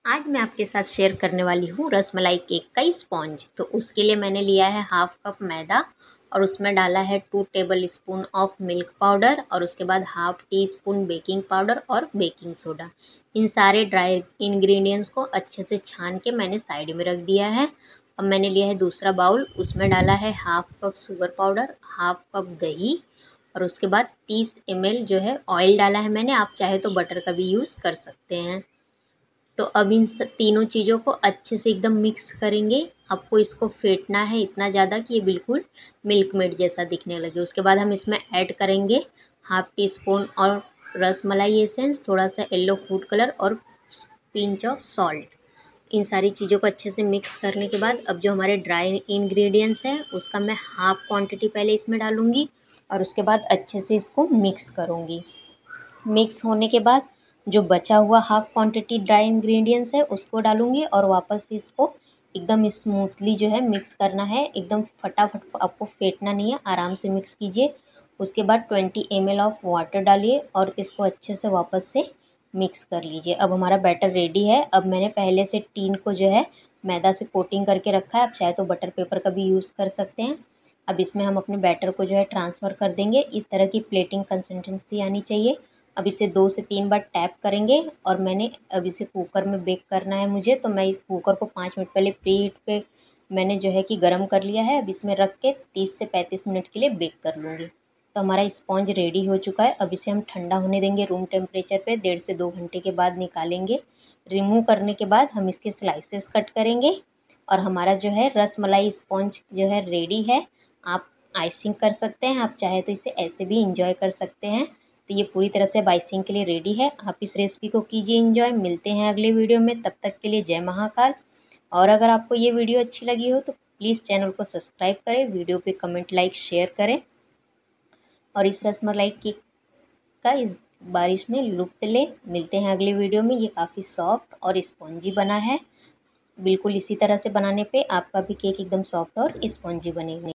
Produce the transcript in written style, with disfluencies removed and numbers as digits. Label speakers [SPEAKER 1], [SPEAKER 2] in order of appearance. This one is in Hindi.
[SPEAKER 1] आज मैं आपके साथ शेयर करने वाली हूँ रसमलाई केक का स्पॉन्ज। तो उसके लिए मैंने लिया है हाफ कप मैदा और उसमें डाला है 2 table spoon of milk powder और उसके बाद half tea spoon baking powder और बेकिंग सोडा। इन सारे ड्राई इंग्रेडिएंट्स को अच्छे से छान के मैंने साइड में रख दिया है। अब मैंने लिया है दूसरा बाउल, उसमें डाला है half cup sugar powder, half cup दही और उसके बाद 30 ml जो है ऑयल डाला है मैंने। आप चाहे तो बटर का भी यूज़ कर सकते हैं। तो अब इन तीनों चीज़ों को अच्छे से एकदम मिक्स करेंगे। आपको इसको फेंटना है इतना ज़्यादा कि ये बिल्कुल मिल्क मेड जैसा दिखने लगे। उसके बाद हम इसमें ऐड करेंगे हाफ टी स्पून और रसमलाई एसेंस, थोड़ा सा येलो फूड कलर और पिंच ऑफ सॉल्ट। इन सारी चीज़ों को अच्छे से मिक्स करने के बाद अब जो हमारे ड्राई इंग्रेडिएंट्स हैं उसका मैं हाफ क्वांटिटी पहले इसमें डालूँगी और उसके बाद अच्छे से इसको मिक्स करूँगी। मिक्स होने के बाद जो बचा हुआ हाफ क्वांटिटी ड्राई इंग्रेडिएंट्स है उसको डालूँगी और वापस से इसको एकदम स्मूथली जो है मिक्स करना है। एकदम फटाफट आपको फेंटना नहीं है, आराम से मिक्स कीजिए। उसके बाद 20 ml ऑफ वाटर डालिए और इसको अच्छे से वापस से मिक्स कर लीजिए। अब हमारा बैटर रेडी है। अब मैंने पहले से टीन को जो है मैदा से कोटिंग करके रखा है। आप चाहे तो बटर पेपर का भी यूज़ कर सकते हैं। अब इसमें हम अपने बैटर को जो है ट्रांसफ़र कर देंगे। इस तरह की प्लेटिंग कंसिस्टेंसी आनी चाहिए। अब इसे 2 से 3 बार टैप करेंगे और मैंने अब इसे कुकर में बेक करना है मुझे। तो मैं इस कुकर को 5 मिनट पहले प्री हीट पे मैंने जो है कि गर्म कर लिया है। अब इसमें रख के 30 से 35 मिनट के लिए बेक कर लूँगी। तो हमारा स्पॉन्ज रेडी हो चुका है। अब इसे हम ठंडा होने देंगे रूम टेम्परेचर पे। 1.5 से 2 घंटे के बाद निकालेंगे। रिमूव करने के बाद हम इसके स्लाइसेस कट करेंगे और हमारा जो है रसमलाई स्पॉन्ज जो है रेडी है। आप आइसिंग कर सकते हैं, आप चाहे तो इसे ऐसे भी इंजॉय कर सकते हैं। तो ये पूरी तरह से बाइसिंग के लिए रेडी है। आप इस रेसिपी को कीजिए एंजॉय। मिलते हैं अगले वीडियो में, तब तक के लिए जय महाकाल। और अगर आपको ये वीडियो अच्छी लगी हो तो प्लीज़ चैनल को सब्सक्राइब करें, वीडियो पे कमेंट लाइक शेयर करें और इस रसमलाई केक का इस बारिश में लुत्फ़ लें। मिलते हैं अगले वीडियो में। ये काफ़ी सॉफ्ट और स्पॉन्जी बना है। बिल्कुल इसी तरह से बनाने पे आपका भी केक एकदम सॉफ्ट और स्पॉन्जी बनेगा।